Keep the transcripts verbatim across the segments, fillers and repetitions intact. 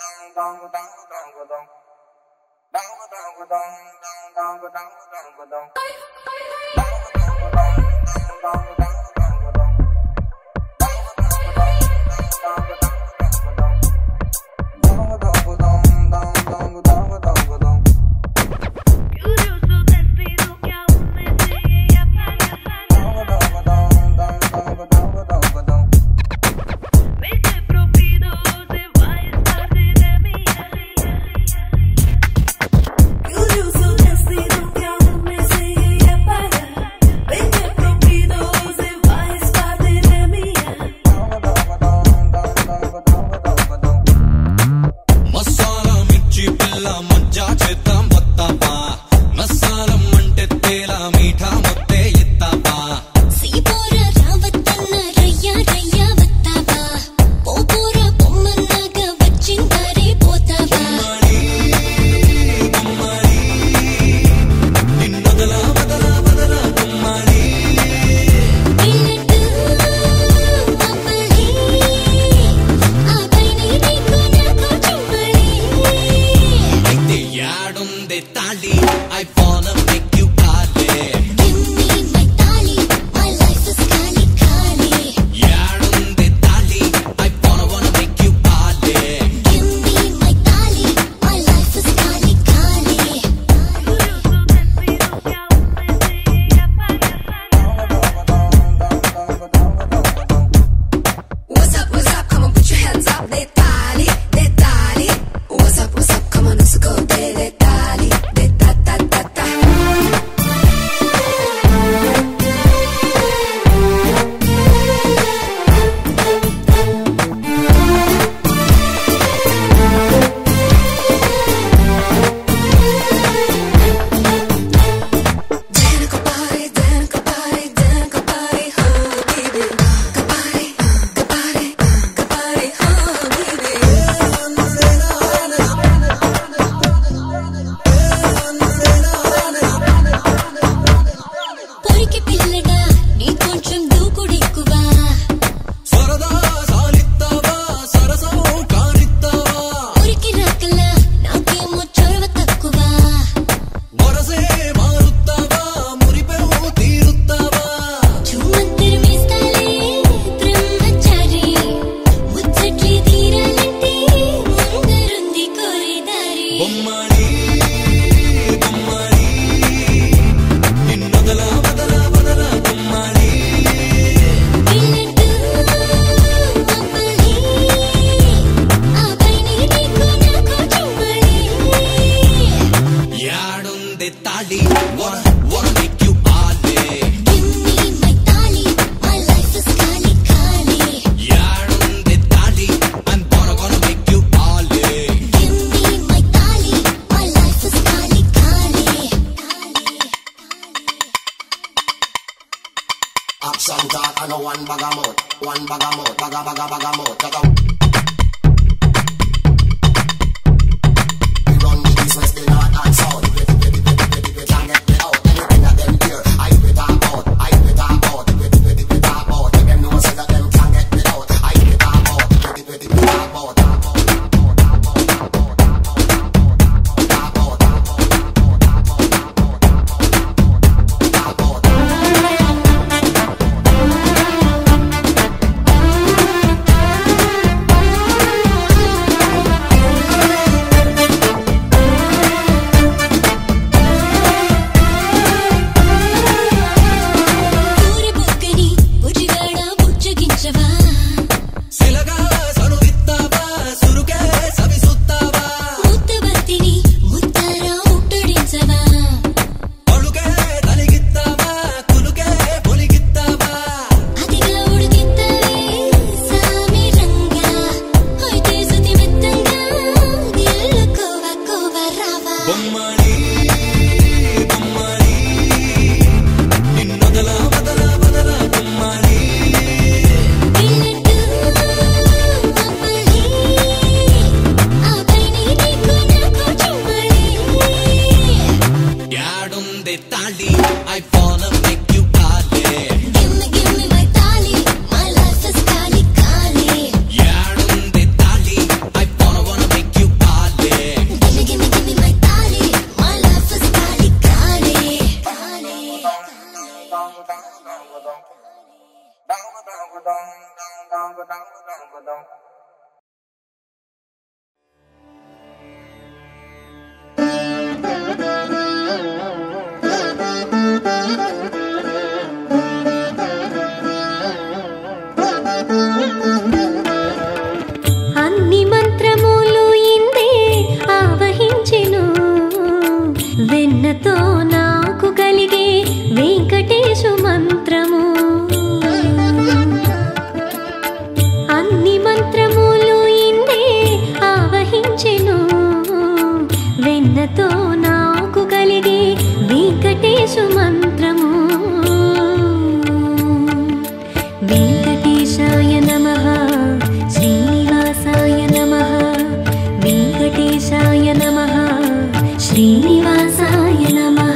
Bye. విన్నతో నాకు కలిగే వెంకటేశు మంత్రము వెంకటేశాయ నమః శ్రీనివాసాయ నమః వెంకటేశాయ నమః శ్రీనివాసాయ నమః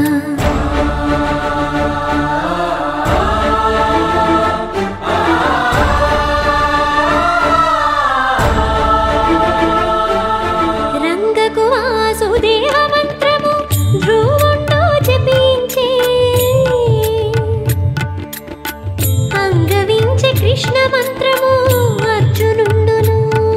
రంగకు వాసుదేవ మంత్రము ధ్రువుండు జపించే అంగవించే కృష్ణ మంత్రము అర్జునుండును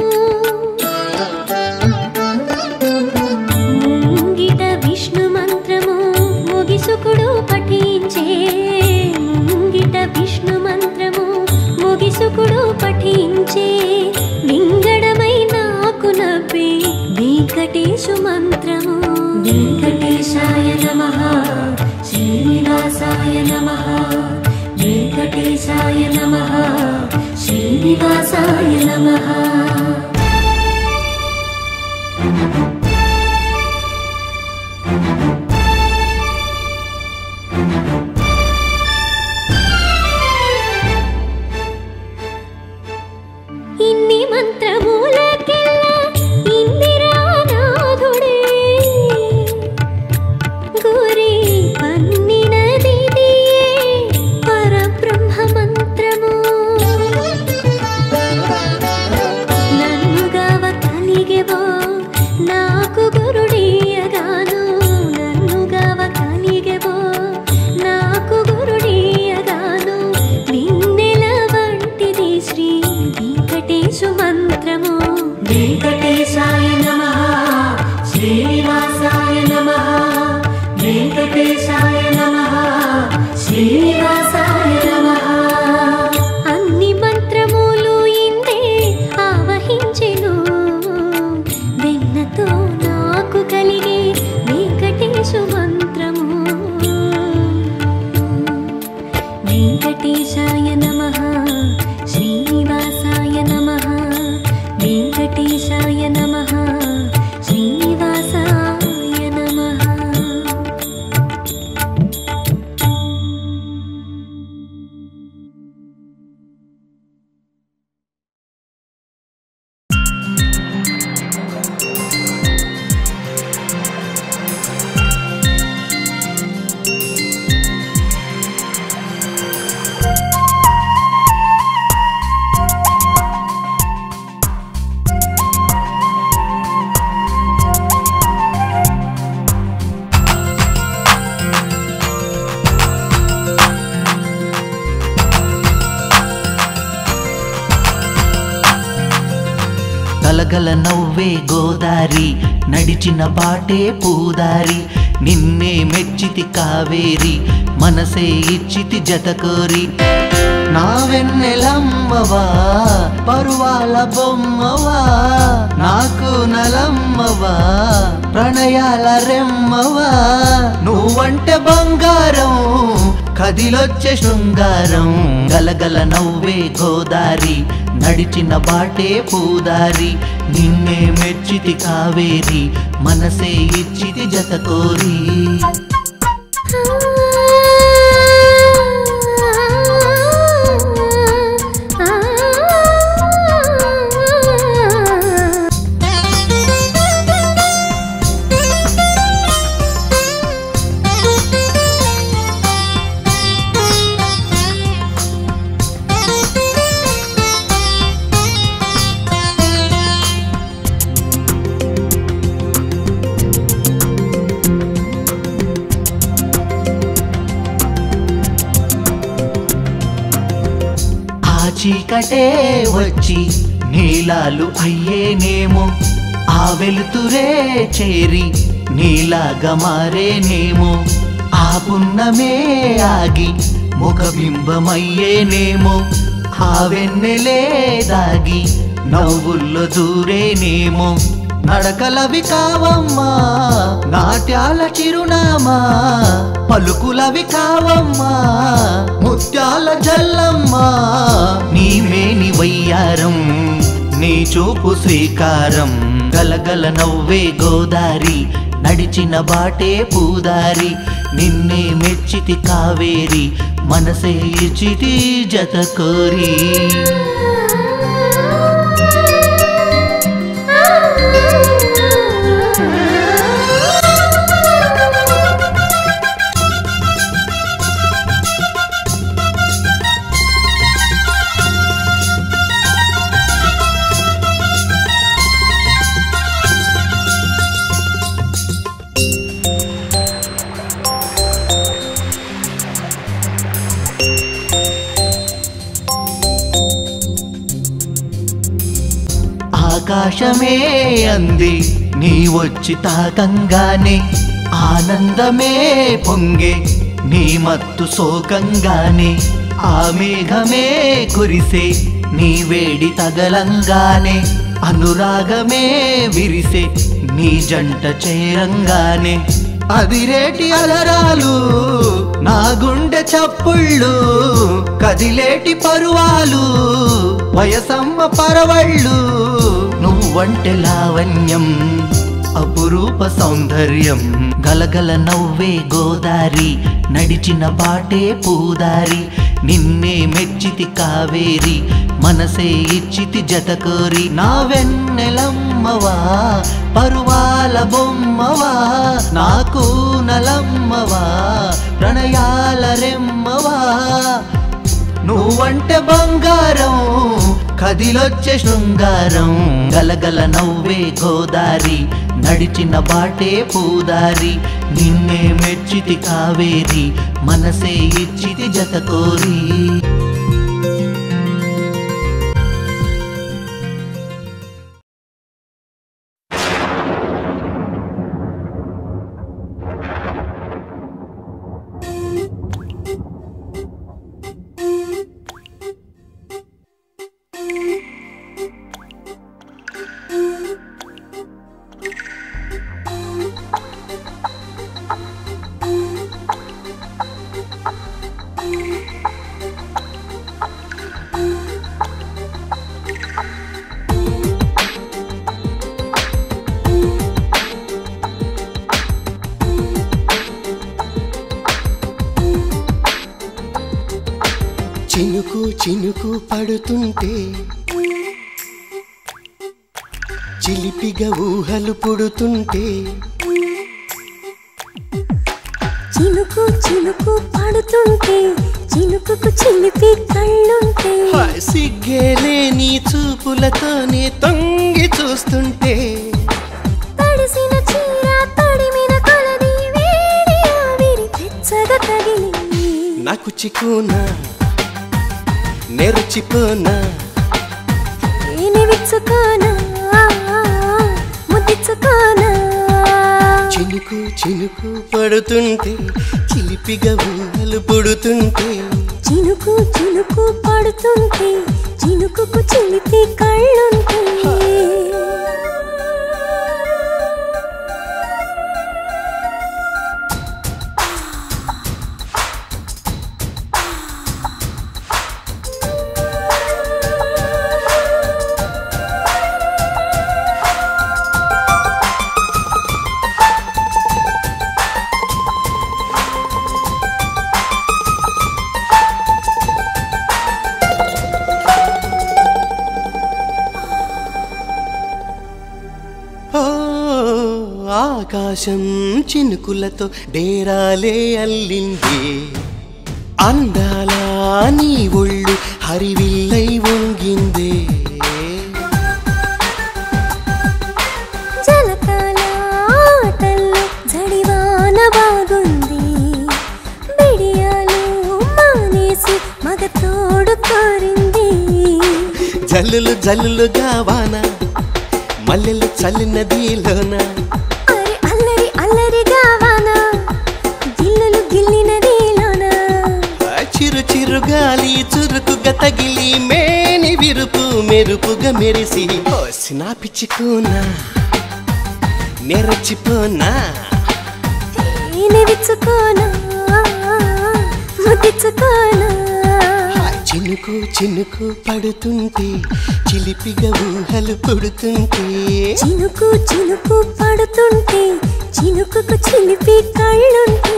ముంగిట విష్ణు మంత్రము ముగిసుకుడు పఠించే ముంగిట విష్ణు మంత్రము ముగిసుకుడు పఠించే లింగడమై నాకు నవ్వే వెంకటేశు మంత్రము వెంకటేశాయ నమః శ్రీనివాసాయ నమః వెంకటేశాయ నమః శ్రీనివాసాయ నమః ఇన్ని మంత్రములకెల్లా ఇందిరానాథుడే గురి పన్నినదిదియే పరబ్రహ్మ మంత్రము నన్నుగావ కలిగెవో నాకు గురుడీయగాను నన్నుగావ కలిగెవో నాకు గురుడీయగాను నిన్నెల వంటిది శ్రీ వెంకటేశు మంత్రము వెంకటేశాయ నమః శ్రీనివాసాయ నమః వెంకటేశాయ నమః శ్రీనివాసాయ నమః అన్ని మంత్రములు ఇందే ఆవహించెను వెన్నతో నాకు కలిగే వెంకటేశు మంత్రము వెంకటేశాయ నమః శ్రీనివాసాయ నమః వెంకటేశాయ నమః శ్రీనివాసాయ నమః గలగల నవ్వే గోదారి నడిచిన బాటే పూదారి నిన్నే మెచ్చితి కావేరి మనసే ఇచ్చితి జతకోరి నా వెన్నెలమ్మవా పరువాల బొమ్మవా నాకు నలమ్మవా ప్రణయాల రెమ్మవా నువ్వంటే బంగారం కదిలొచ్చే శృంగారం గలగల నవ్వే గోదారి నడిచిన బాటే పూదారి నిన్నే మెచ్చితి కావేరి మనసే ఇచ్చితి జతకోరి చీకటే వచ్చి నీలాలు అయ్యేనేమో ఆ వెలుతురే చేరి నీలాగా మారేనేమో ఆ పున్నమే ఆగి ముఖబింబమయ్యేనేమో ఆ వెన్నెలే దాగి నవ్వుల్లో దూరేనేమో నడకలవి కావమ్మా నాట్యాల చిరునామా పలుకులవి కావమ్మా ముత్యాల జల్లమ్మా నీ మేని వయ్యారం నీ చూపు శ్రీకారం గలగల నవ్వే గోదారి నడిచిన బాటే పూదారి నిన్నే మెచ్చితి కావేరి మనసే ఇచ్చితి జత కోరి ఆకాశమే అంది నీ వచ్చి తాకంగానే ఆనందమే పొంగే నీ మత్తు సోకంగానే ఆ మేఘమే కురిసే నీ వేడి తగలంగానే అనురాగమే విరిసే నీ జంట చేరంగానే అదిరేటి అలరాలు నా గుండె చప్పుళ్ళు కదిలేటి పరువాలు వయసమ్మ పరవళ్ళు నువ్వంటే లావణ్యం అపురూప సౌందర్యం గలగల నవ్వే గోదారి నడిచిన బాటే పూదారి నిన్నే మెచ్చితి కావేరి మనసే ఇచ్చితి జత కోరి నా వెన్నెలమ్మవా పరువాల బొమ్మవా నాకు నలమ్మవా ప్రణయాల రెమ్మవా నువ్వంటే బంగారం కదిలొచ్చే శృంగారం గలగల నవ్వే గోదారి నడిచిన బాటే పూదారి నిన్నే మెచ్చితి కావేరి మనసే ఇచ్చితి జత కోరి చినుకు చినుకు పడుతుంటే చిలిపిగా ఊహలు పుడుతుంటే చినుకు చినుకు పడుతుంటే చినుకుకు చిలిపి కళ్ళుంటే సిగ్గేలే నీ చూపులతోనే తొంగి చూస్తుంటే తడిసిన చీర తడిమిన కొలది వేడి ఆవిరి వెచ్చగా తగిలి నాకు చిక్కునా నెరుచిపోనా నేను విచ్చుకోనా ముద్దిచ్చుకోనా చినుకు చినుకు పడుతుంటే చిలిపిగా ఊహలు పుడుతుంటే చినుకు చినుకు పడుతుంటే చినుకుకు చిలిపి కళ్ళుంటే ఆకాశం చినుకులతో డేరాలే అల్లింది అందాల నీ ఒళ్ళు హరివిల్లై వంగింది జలకాల ఆటల్లో జడివాన బాగుంది బిడియాలు మానేసి మగ తోడు కోరింది జల్లులు జల్లులుగా వాన మల్లెలు చల్లినదిలోన అరే అల్లరి అల్లరిగా వాన గిల్లులు గిల్లినదిలోన చిరు చిరు గాలి చురుకుగా తగిలి మేని విరుపు మెరుపుగా మెరిసి నా పిచ్చుకోనా నెరచిపోనా నేను విచ్చుకోనా ముద్దిచ్చుకోనా చిను చినుకు చినుకు పడుతుంటే చిలిపిగా ఊహలు పుడుతుంటే చినుకు చినుకు పడుతుంటే చినుకుకు చిలిపి కళ్ళుంటే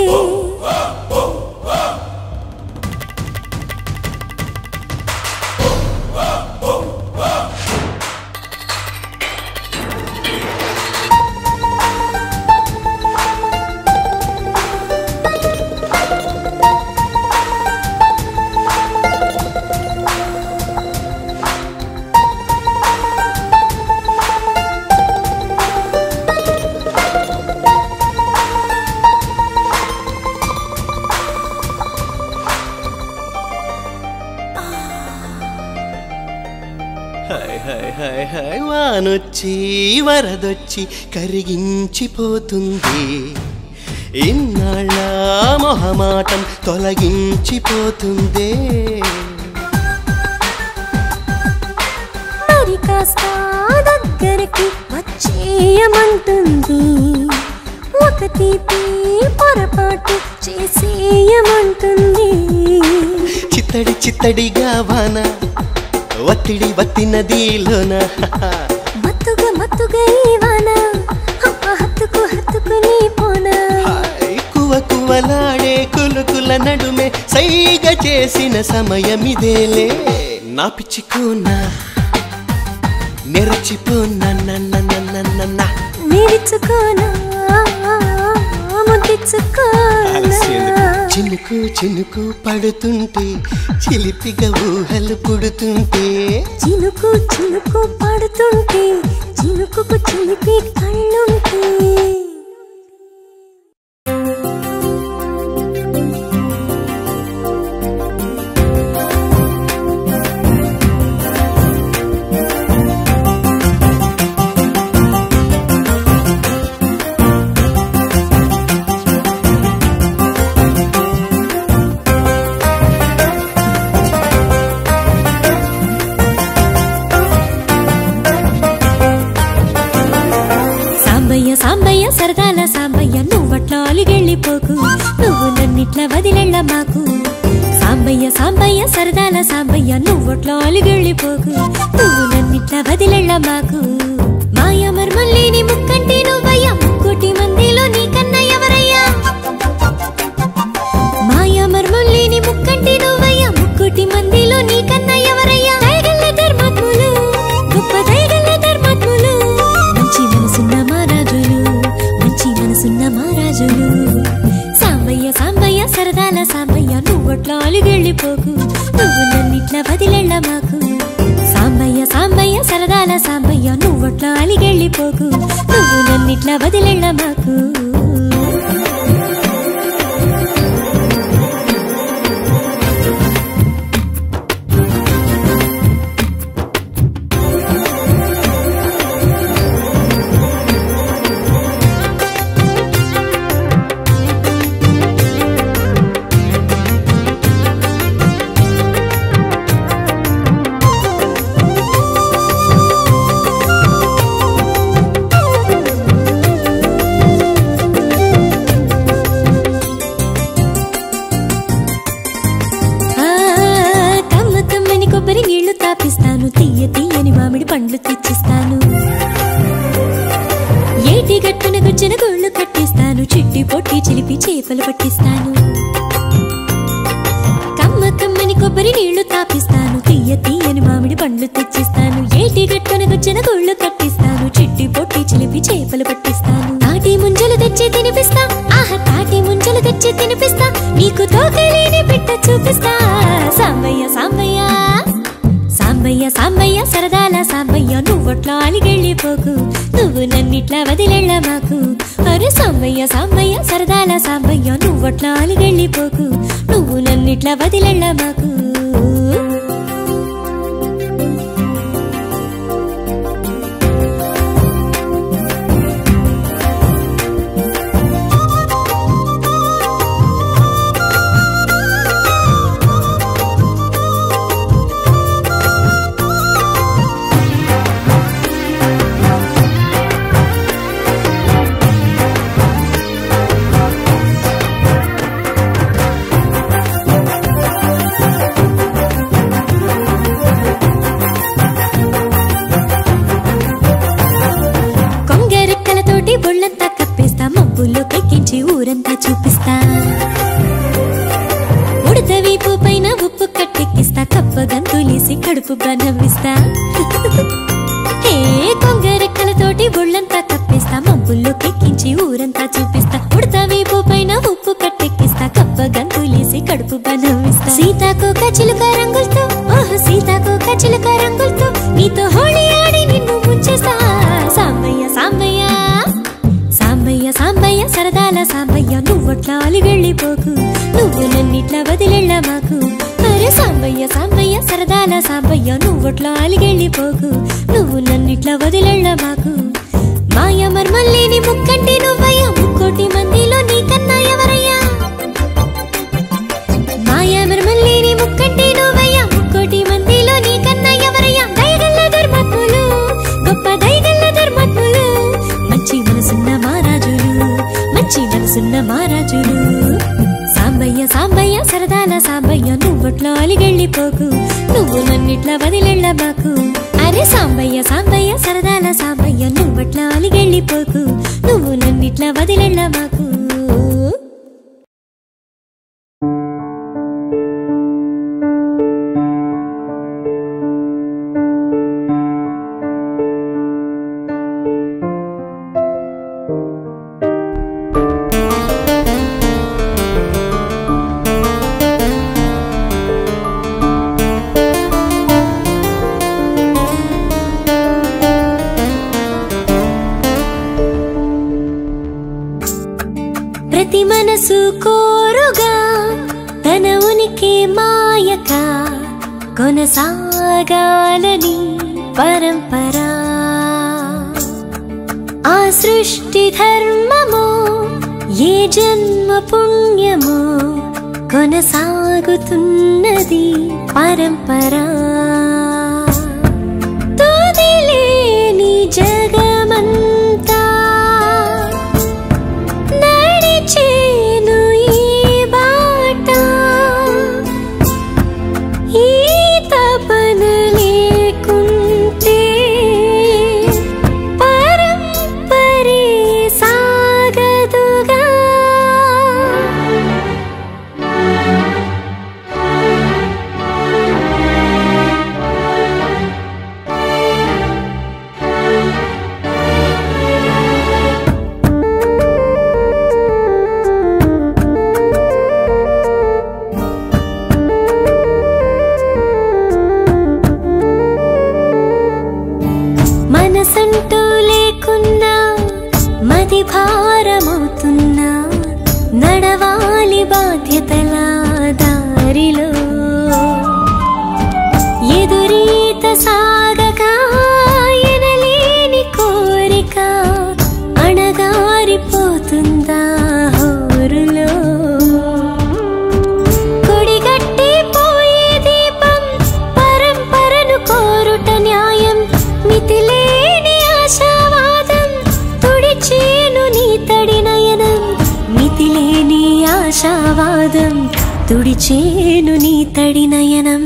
వానొచ్చి వరదొచ్చి కరిగించిపోతుంది ఇన్నాళ్ళ మొహమాటం తొలగించిపోతుంది మరి కాస్త దగ్గరికి వచ్చేయమంటుంది ఒక తీపి పొరపాటు చేసేయమంటుంది చిత్తడి చిత్తడిగా వాన ఒత్తిడి వత్తిన దీలోన మత్తుగా మత్తుగా ఈ వాన హత్తుకు హత్తుకుని పోనా కువ కువలాడే కులుకుల నడుమే సైగ చేసిన సమయమిదేలే నా పిచ్చికోనా నెరచిపోనా నన్న నిరుచుకోనా ముద్దిచ్చుకోనా చినుకు చినుకు పడుతుంటే చిలిపిగా ఊహలు పుడుతుంటే చినుకు చినుకు పడుతుంటే చినుకుకు చిలిపి కళ్ళుంటే సాంబయ్య సరదాల సాంబయ్య నువ్వట్లా అలిగెళ్ళిపోకు నువ్వు నన్నిట్లా వదిలెళ్ళ మాకు సాంబయ్య సాంబయ్య సరదాల సాంబయ్య నువ్వట్లా అలిగెళ్ళిపోకు నువ్వు నన్నిట్లా వదిలెళ్ళ మాకు మాయ మర్మల్లేని ముక్కంటి నువ్వయ్యా ముక్కోటి మందిలో నీకన్నా ఎవరయ్యా మాయ మర్మల్లేని ముక్కంటి నువ్వయ్యా ముక్కోటి మందిలో నీకన్నా ఎవరయ్యా దయగల్ల ధర్మాత్ములు గొప్ప దయగల్ల ధర్మాత్ములు మంచి మనసున్న మహారాజులు మంచి మనసున్న మహారాజులు సాంబయ్య సాంబయ్య సరదాల సాంబయ్య నువ్వట్లా అలిగెళ్ళిపోకు నువ్వు నన్నిట్లా వదిలెళ్ళ మాకు సాంబయ్య సాంబయ్య సరదాల సాంబయ్య నువ్వట్లా అలిగెళ్ళిపోకు నువ్వు నన్నిట్లా వదిలెళ్ళ మాకు తీయ తీయని మామిడి పండ్లు తెచ్చిస్తాను ఏటి గట్టున గుచ్చిన గోళ్ళు కట్టిస్తాను చిట్టి పొట్టి చిలిపి చేపలు పట్టిస్తాను కమ్మ కమ్మని కొబ్బరి నీళ్లు తాపిస్తాను తీయ తీయని మామిడి పండ్లు తెచ్చిస్తాను ఏటి గట్టున గుచ్చిన గోళ్ళు కట్టిస్తాను చిట్టి పొట్టి చిలిపి చేపలు పట్టిస్తాను తాటి ముంజలు తెచ్చి తినిపిస్తా ఆహా తాటి ముంజలు తెచ్చి తినిపిస్తా నీకు తోకలేని బిడ్డ చూపిస్తా సాంబయ్య సాంబయ్య సాంబయ్య సాంబయ్య సరదాల సాంబయ్య నువ్వట్లా అలిగెళ్ళిపోకు నువ్వు నన్నిట్లా వదిలెళ్ళ మాకు అరే సాంబయ్య సాంబయ్య సరదాల సాంబయ్య నువ్వట్లా అలిగెళ్ళిపోకు నువ్వు నన్నిట్లా వదిలెళ్ళ మాకు తోటి బొళ్ళంతా కప్పేస్తా మబ్బుల్లో ఎక్కించి ఊరంతా చూపిస్తా ఉడత వీపు పైన ఉప్పు కట్టెక్కిస్తా కప్ప గంతులేసి కడుపుగా నవ్విస్తా ఏ కొంగరెక్కలతోటి బొళ్ళంతా కప్పేస్తా మబ్బుల్లో ఎక్కించి ఊరంతా చూపిస్తా ఉడత వీపు పైన ఉప్పు కట్టెక్కిస్తా కప్ప గంతులేసి కడుపుగా నవ్విస్తా సీతాకోక చిలుక రంగులతో ఓహ్ సీతాకోక చిలుక రంగులతో నీతో హోళీ ఆడి నిన్ను ముంచేస్తా సాంబయ్య సాంబయ్య సాంబయ్య సాంబయ్య సరదాల సాంబయ్య నువ్వట్లా అలి వెళ్ళిపోకు నువ్వు నన్నిట్లా వదిలేళ్ళ మాకు అరే సాంబయ్య సాంబయ్య సరదాల సాంబయ్య నువ్వట్లా అలి వెళ్ళిపోకు నువ్వు నన్నిట్లా వదిలేళ్ళ మాకు మాయ మర్మల్లేని ముక్కంటి నువ్వయ్యా ముక్కోటి మందిలో నీకన్నా ఎవరయ్యా మాయ మర్మల్లేని ముక్కంటి నువ్వయ్యా ముక్కోటి మందిలో నీకన్నా ఎవరయ్యా దయగల్ల ధర్మత్ములు గొప్ప దయగల్ల ధర్మత్ములు మంచి మనసున్న మహారాజులు మంచి మనసున్న మహారాజులు సాంబయ్య సాంబయ్య సరదాల సాంబయ్య నువ్వట్లా అలిగెళ్ళిపోకు నువ్వు నన్నిట్లా వదిలేళ్ళ మాకు అరే సాంబయ్య సాంబయ్య సరదాల సాంబయ్య నువ్వట్లా అలిగెళ్ళిపోకు నువ్వు నన్నిట్లా వదిలేళ్ళ మాకు ప్రతి మనసు కోరుగా తన ఉనికి మాయక కొనసాగాలని పరంపరా ఆ సృష్టి ధర్మము ఏ జన్మ పుణ్యము కొనసాగుతున్నది పరంపరా తోదిలేని జగమంతా నడిచేను ఈ బాట ఈ తపన లేకుంటే పరంపరే సాగదుగా మనసంటూ లేకున్నా మది భారమవుతున్నా నడవాలి బాధ్యతల దారిలో ఎదురీత సాగక ఎనలేని కోరిక అణగారిపోతుందా హోరులో కొడిగట్టి పోయే దీపం పరంపరను కోరుట న్యాయం మితిలేని ఆశావాదం తుడిచేను నీ తడి నయనం మితిలేని ఆశావాదం తుడిచేను నీ తడి నయనం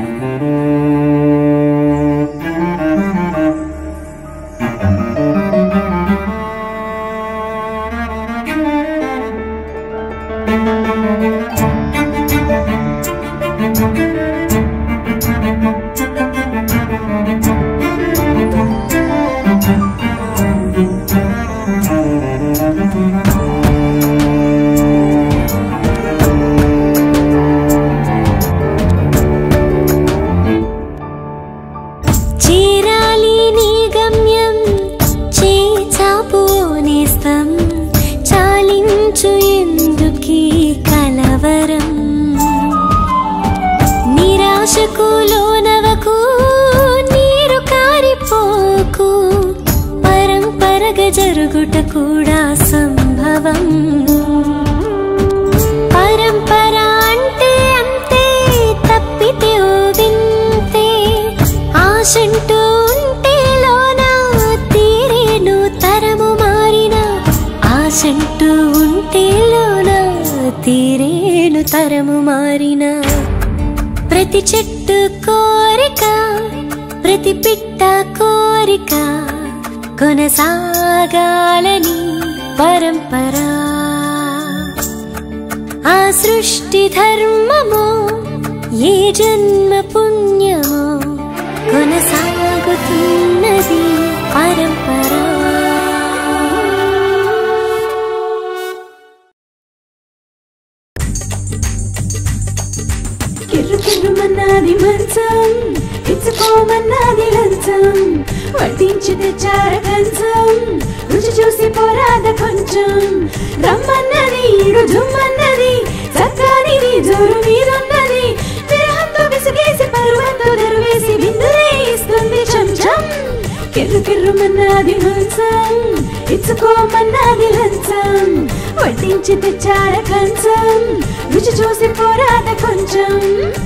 చేరాలి నీ గమ్యం చేచాపోనేస్తం చాలించు ఎందుకీ కలవరం నిరాశకు లోనవకు నీరు కారిపోకు పరంపరగా జరుగుట కూడా సంభవం పరంపర అంటే అంతే తప్పితే ఓ వింతే ఆశంటూ ఉంటే లోనా తీరేను తరము మారిన ఆశంటూ ఉంటే లోనా తీరేను తరము మారిన ప్రతి చెట్టు కోరిక ప్రతి పిట్ట కోరిక కొనసాగాలని పరంపరా ఆ సృష్టి ధర్మమో ఏ జన్మ పుణ్యమో కొనసాగుతున్నది పరంపరా. కిర్రు కిర్రుమన్నది మంచం, ఇచ్చుకోమన్నది లంచం, వడ్డించి తెచ్చార కంచం, రుచి చూసి పోరాద కొంచెం, రమ్మన్నది రుజుమ్మన్నది, చక్కనిది జోరు మీదున్నది, విరహంతో విసిగేసి పరువంతో దరువేసి విందులే ఇస్తుంది చెంచం. కిర్రు కిర్రుమన్నది మంచం, ఇచ్చుకోమన్నది లంచం, వడ్డించి తెచ్చార కంచం, రుచి చూసి పోరాద కొంచెం.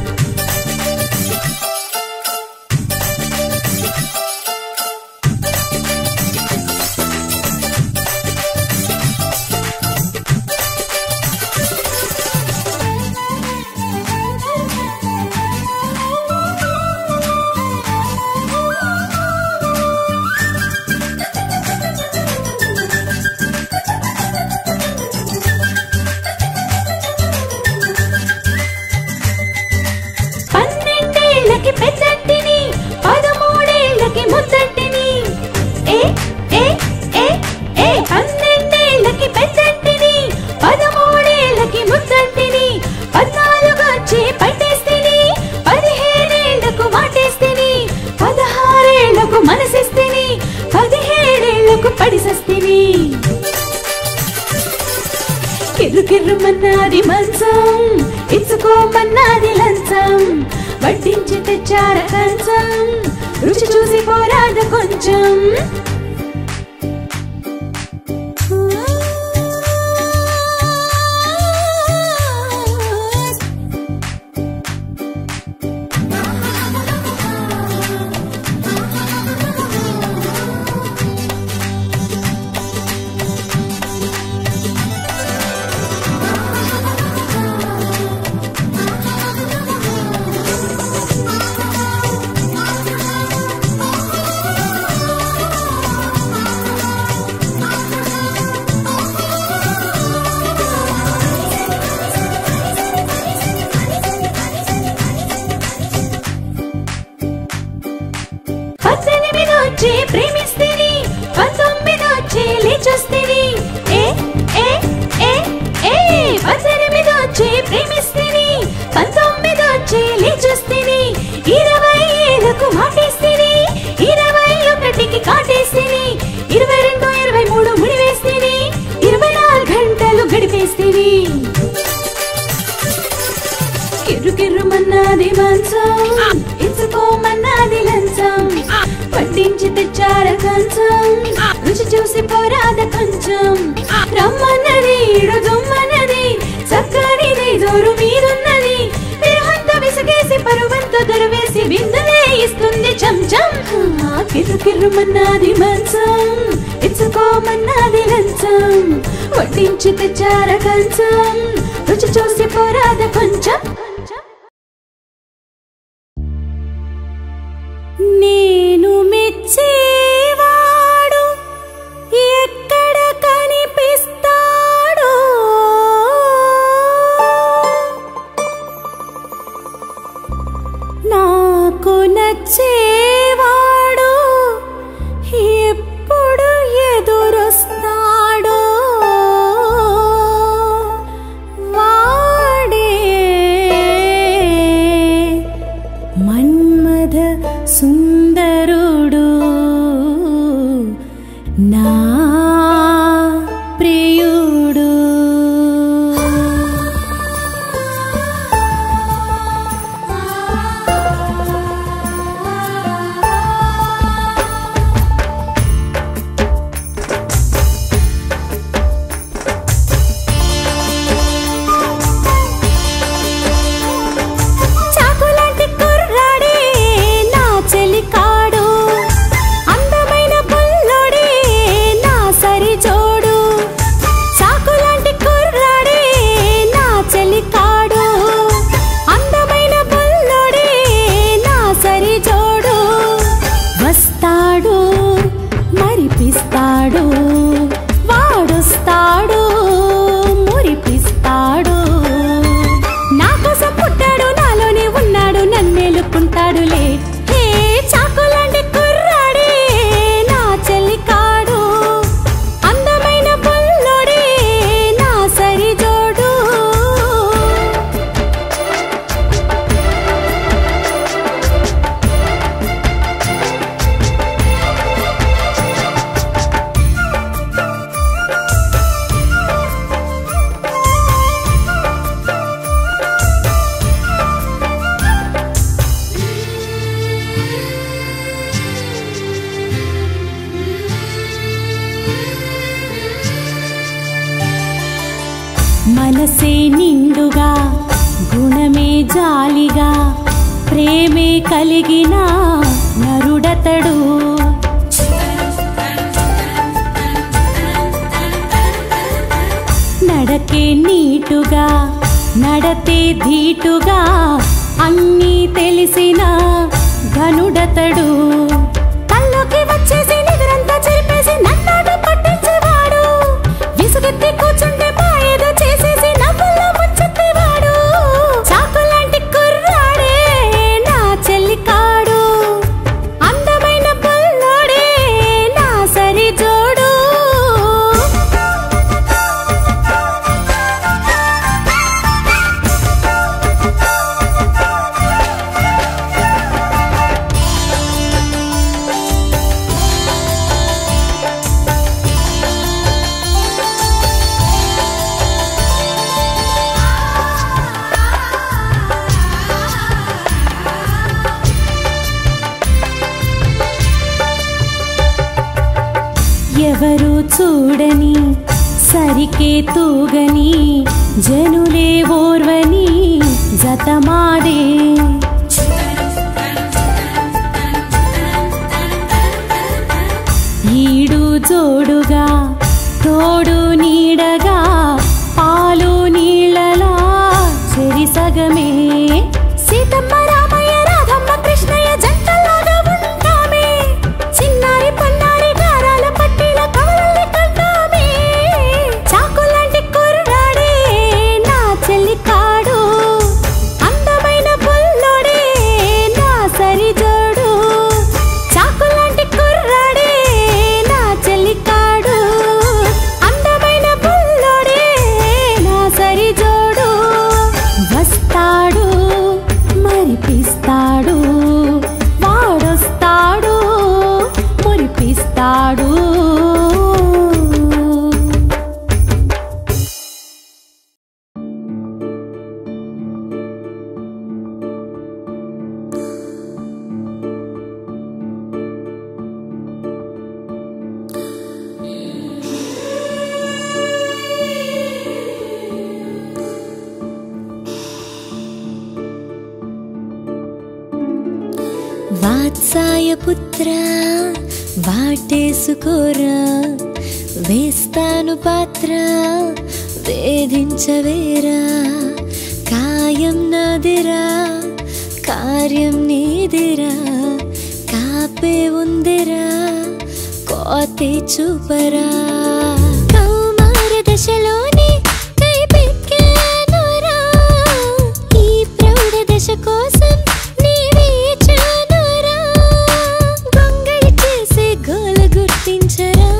పెద్దంటిని పదమూడేళ్లకి ముద్దంటిని, ఏ ఏ ఏ ఏ పన్నెండేళ్లకి పెద్దంటిని పదమూడేళ్లకి ముద్దంటిని, పద్నాలుగొచ్చి పట్టేస్తిని పదిహేనేళ్లకు మాటేస్తిని, పదహారేళ్లకు మనసిస్తిని పదిహేడేళ్లకు పడిసస్తిని. కిర్రు కిర్రుమన్నది మంచం, ఇచ్చుకోమన్నది లంచం, వడ్డించి తెచ్చార కంచం, రుచి చూసి పోరాద కొంచెం. పద్దెనిమిదొచ్చి ప్రేమిస్తిని పంతొమ్మిదొచ్చి లేచొస్తిని, ఏ ఏ ఏ ఏ పద్దెనిమిదొచ్చి ప్రేమిస్తిని పంతొమ్మిదొచ్చి లేచొస్తిని, ఇరవై ఏళ్లకు మాటేస్తిని ఇరవై ఒకటికి కాటేస్తిని, ఇరవై రెండు ఇరవై మూడు ముడివేస్తిని ఇరవై నాలుగు గంటలు గడిపేస్తిని. కిర్రు కిర్రుమన్నది మంచం, ఇచ్చుకోమన్నది లంచం, పట్టించి తెచ్చార కంచం, రుచి చూసి పోరాద కొంచెం, రమ్మన్నది రుజుమ్మన్నది, చక్కనిది జోరు మీదున్నది, విరహంతో విసిగేసి పరువంతో దొరవేసి విందులే ఇస్తుంది చెంచం. కిర్రు కిర్రుమన్నది మంచం, ఇచ్చుకోమన్నది లంచం, వడ్డించి తెచ్చార కంచం, రుచి చూసి పోరాద కొంచెం. నేను మెచ్చేవాడు ఎక్కడ కనిపిస్తాడో, నాకు నచ్చేవాడు ఎప్పుడు ఎదురొస్తాడో, వాడే మన్మథ సుందరుడు నా ప్రియుడు. చాకులాంటి కుర్రాడే నా చెలికాడు, అందమైన పుల్లోడే నా సరి జోడు, వాడొస్తాడు మురిపిస్తాడు నా కోసం పుట్టాడు నాలోనే ఉన్నాడు నన్నేలుకుంటాడులే హే చాకులాంటి కుర్రాడే నా చెల్లికాడు అందమైన పుల్లోడే నా సరిజోడు మనసే నిండుగా గుణమే జాలిగా ప్రేమే కలిగిన నరుడతడు నడకే నీటుగా నడతే ధీటుగా అన్నీ తెలిసిన ఘనుడతడు కల్లోకి వచ్చేసి నిద్రంతా చెరిపేసి నన్నాడు పట్టించేవాడు విసుగెత్తి కూర్చుంటే మాయేదో చేసేసి నవ్వుల్లో ముంచెత్తేవాడు చాకులాంటి కుర్రాడే నా చెల్లికాడు అందమైన పుల్లోడే నా సరిజోడు ఎవరు చూడని సరికే తూగని జనులే ఓర్వని జతమాడే ఈడు జోడుగా తోడు నీడగా పాలు నీళ్ళలా చెరిసగమే సీతమ్మ రామయ్య రాధమ్మ కృష్ణయ్య జంటలాగా ఉంటామే చిన్నారి పన్నారి గారాల పట్టీల కవలల్ని కంటామే చాకులాంటి కుర్రాడే నా చెల్లికాడు అందమైన పుల్లోడే నా సరిజోడు చాకులాంటి కుర్రాడే నా చెల్లికాడు అందమైన పుల్లోడే నా సరిజోడు వస్తాడు మరిపిస్తాడు వాడొస్తాడు మురిపిస్తాడు వాత్సాయ పుత్ర వాటేసుకోరా వేస్తాను పాత్ర వేధించవేరా కాయం నాదిరా కార్యం నీదిరా కాపే ఉందిరా కోతే చూపరా కౌమార దశలోని కైపెక్కానురా ఈ ప్రౌఢ దశ కోసం నీవే చానురా గొంగళి చేసే గోల గుర్తించరా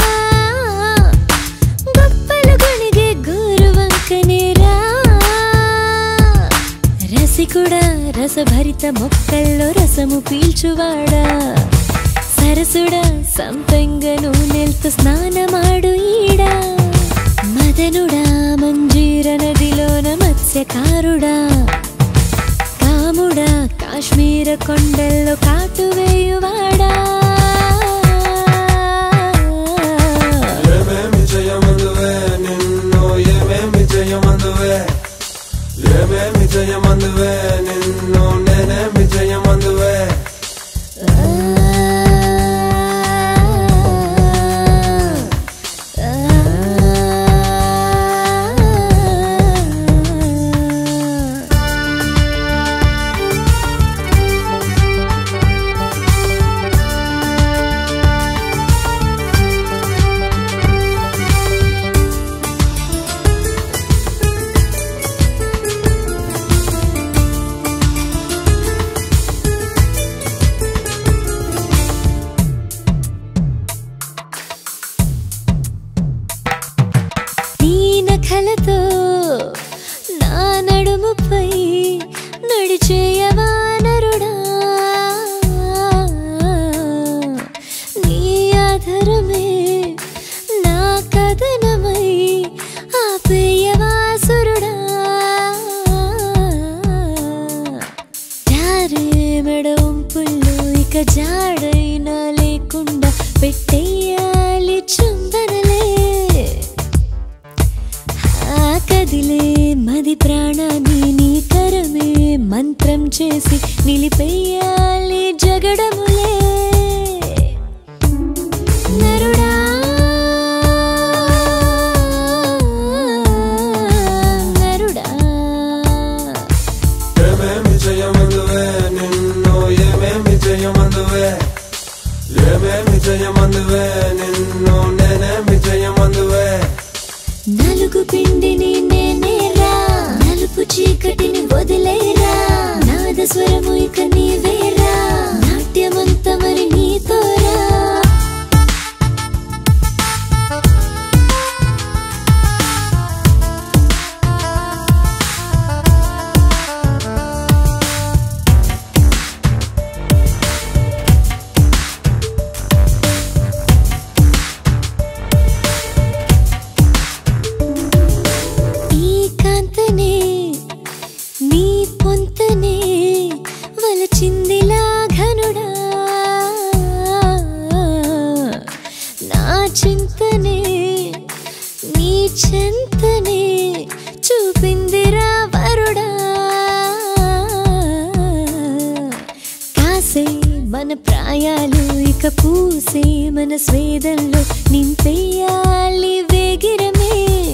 గొప్పలు గొణిగే గోరు వంకనేరా రసికుడా రసభరిత మొక్కల్లో రసము పీల్చువాడా సరసుడా సంపెంగను నెల్తు స్నానమాడు ఈడా మదనుడా మంజీర నదిలోన మత్స్యకారుడా కాముడా కాశ్మీర కొండల్లో కాటువేయువాడా ఏమేమి జయమందువే నిన్ను ఏమేమి జయమందువే ఏమేమి జయమందువే నిన్ను నేనేమి జయమందువే కలతో నా నడుముపై నడిచేయవా నరుడా నీ ఆధారమే నా కథనమై ఆపేయవా సురుడా జారే మెడ వంపుల్లో ఇక జాడైనా లేకుండా పెట్టేయాలి చుందనలే ఆ కదిలే మది ప్రాణాన్ని నీ కరమే మంత్రం చేసి నిలిపేయాలి జగడములే నరుడా నరుడా ఏమేమి చేయమందువే నిన్ను ఏమేమి చేయమందువే ఏమేమి చేయమందువే నిన్ను నేనేమి చేయమందువే నలుగు పిండిని నేనేరా నలుపు చీకటిని వదిలేరా నాద స్వరము ఇక నీవేరా నాట్యమంత మరి నీతోరా ఈ కాంతనే నీ పొంతనే వలచిందిలా ఘనుడా నా చింతనే నీ చింతనే చూపిందిరా వరుడా కాసే మన ప్రాయాలు ఇక పూసే మన స్వేదంలో నింపేయాలి వేగిరమే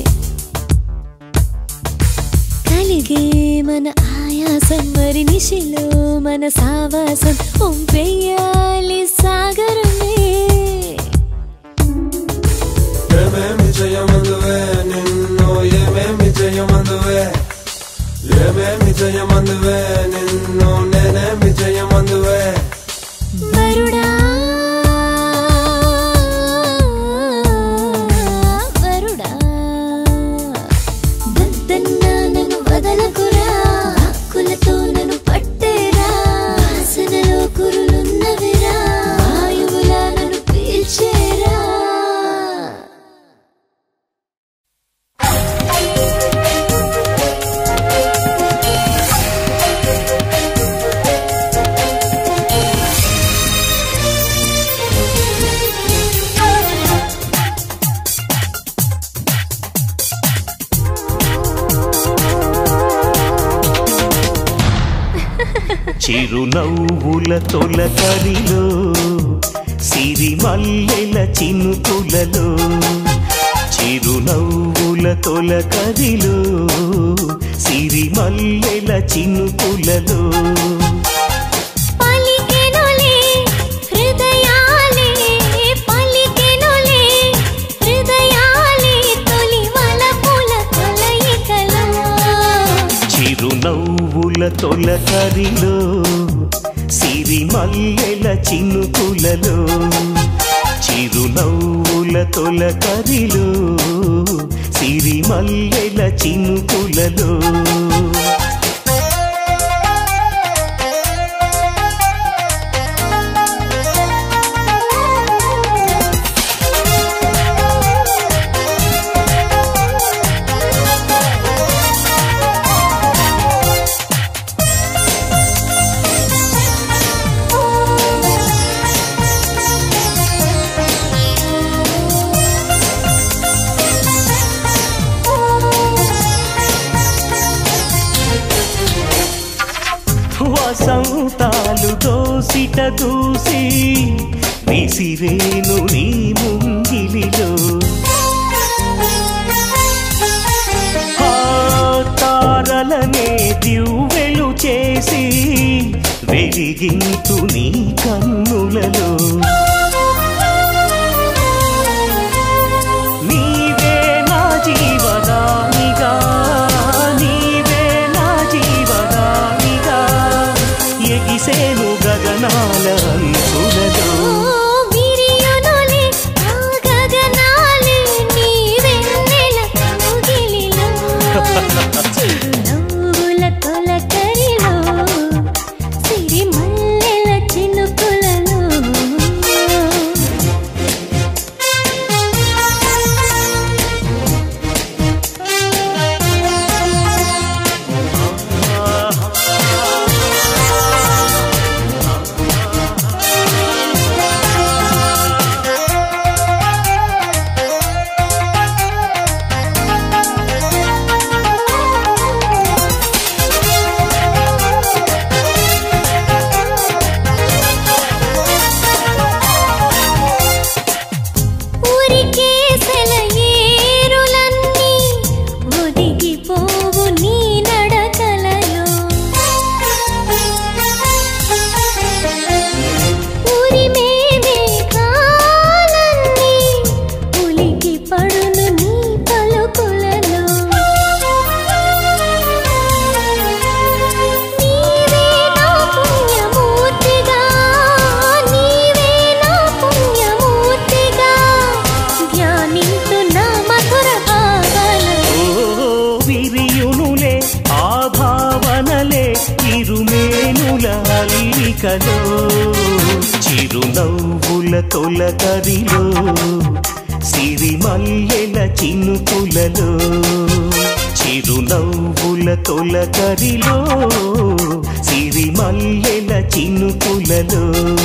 కలిగే మన ఆయాసం మరి నిశిలో మన సావాసం ఒంపెయ్యాలి సాగరమే ఏమేమి చేయమందువే నిన్ను ఏమేమి చేయమందువే ఏమేమి చేయమందువే నిన్ను నేనేమి చేయమందువే వరుడా వరుడా వద్దన్నా నన్ను వదలకురా హక్కులతో నన్ను పట్టేరా వాసనలో కురులున్నవిరా వాయువులా నన్ను పీల్చేరా చిరునవ్వుల తొలకరిలో సిరిమల్లెల చినుకులలో చిరునవ్వుల తొలకరిలో సిరిమల్లెల చినుకులలో పలికెనులే హృదయాలే పలికెనులే హృదయాలే తొలి వలపుల కలయికలో చిరునవ్వుల తొలకరిలో సిరిమల్లెల చినుకులలో చిరునవ్వుల తొలకరిలో సిరిమల్లెల చినుకులలో వసంతాలు దోసిట దూసి విసిరేను నీ ముంగిలిలో ఆ తారలనే దివ్వెలు చేసి వెలిగింతు నీ కన్నులలో నీవే నా జీవనానిగా నీవే నా జీవనానిగా ఎగిసేను గగనాల అంచులలో విరియునులే ఆ గగనా కలయికలో చిరునవ్వుల తొలకరిలో సిరిమల్లెల చినుకులలో చిరునవ్వుల తొలకరిలో సిరిమల్లెల చినుకులలో